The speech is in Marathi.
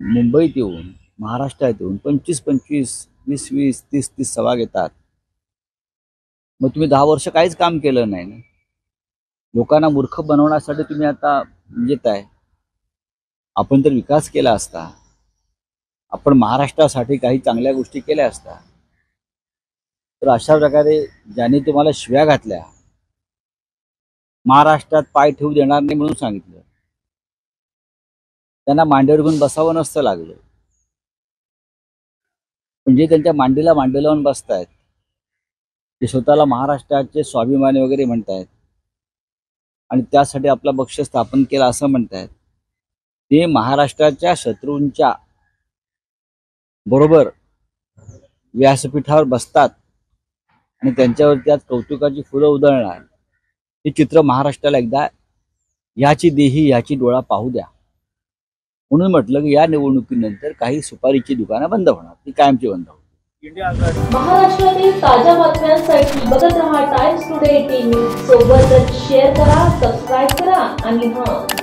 मुंबईत येऊन महाराष्ट्रात येऊन 25-25, 20-20, 30-30 सभा घेतात. मग तुम्ही 10 वर्ष काहीच काम केलं नाही ना. लोकांना मूर्ख बनवण्यासाठी तुम्ही आता येताय. आपण तर विकास केला असता, आपण महाराष्ट्रासाठी काही चांगल्या गोष्टी केल्या असता. तर अशा प्रकारे ज्यांनी तुम्हाला शिव्या घातल्या, महाराष्ट्रात पाय ठेवू देणार नाही म्हणून सांगितलं, त्यांना मांडीवर घेऊन बसावं नसतं लागलं. म्हणजे त्यांच्या मांडीला मांडी लावून बसतायत, ते स्वतःला महाराष्ट्राचे स्वाभिमानी वगैरे म्हणतायत आणि त्यासाठी आपला पक्ष स्थापन केला असं म्हणतायत. ते महाराष्ट्राच्या शत्रूंच्या बरोबर व्यासपीठावर बसतात आणि त्यांच्यावरती आज कौतुकाची फुलं उधळणार. हे चित्र महाराष्ट्राला एकदा ह्याची देही ह्याची डोळा पाहू द्या. म्हणून म्हटलं की या निवडणुकीनंतर काही सुपारीची दुकानं बंद होणार, ती कायमची बंद होणार. महाराष्ट्रातील ताज्या बातम्यांसाठी बघत रहा टाइम्स टुडे टीव्ही. सोबतच शेअर करा, सबस्क्राईब करा आणि